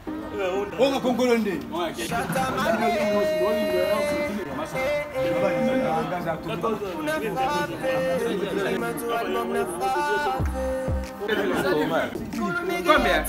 On a congolais. Combien?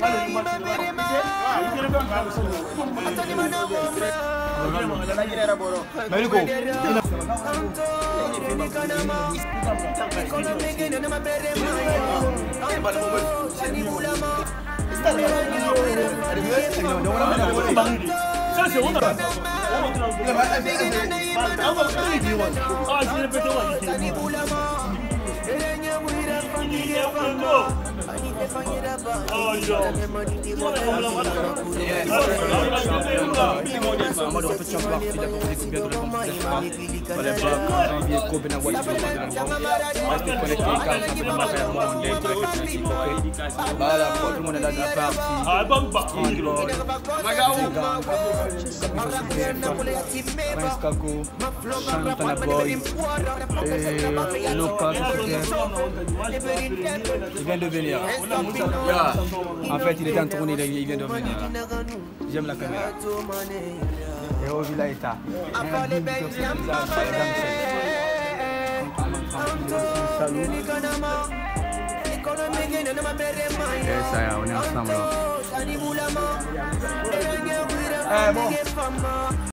Il vient de venir. En fait, il est en tournée, il vient de venir. J'aime la caméra. Et au village état. Et ça y est, on est ensemble.